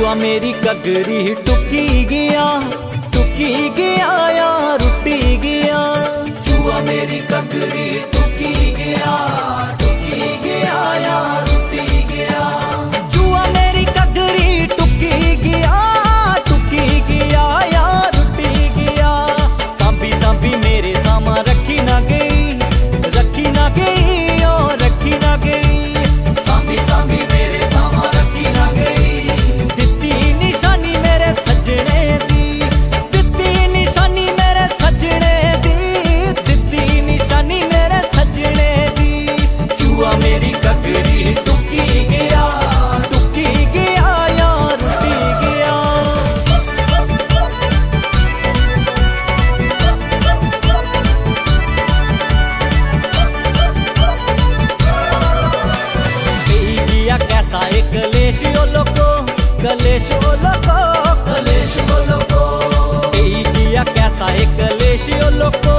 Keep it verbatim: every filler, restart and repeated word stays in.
जुआ मेरी कगरी टुकी गया, टुकी गया यार टुटी गया। जुआ मेरी कगरी टुकी गया, टुकी गया यार टुटी गया। जुआ मेरी कगरी टुकी गया, टुकी गया यार टुटी गया। सांभी सांभी मेरे दामा रखी ना गई, रखी ना गई और रखी ना गई। सांभी सांभी मेरे दामा रखी ना गई। दित्ती निशानी मेरे सजने दी, दित्ती निशानी मेरे सजने दी, दित्ती निशानी मेरे सजने दी। जुआ मेरी कगरी टुकी गया, टुकी गया यार टुटी गया। गया कैसा एक कलेश ओ लोको, कलेश ओ लोको, कलेश ओ लोको। गया कैसा एक कलेश ओ लोको।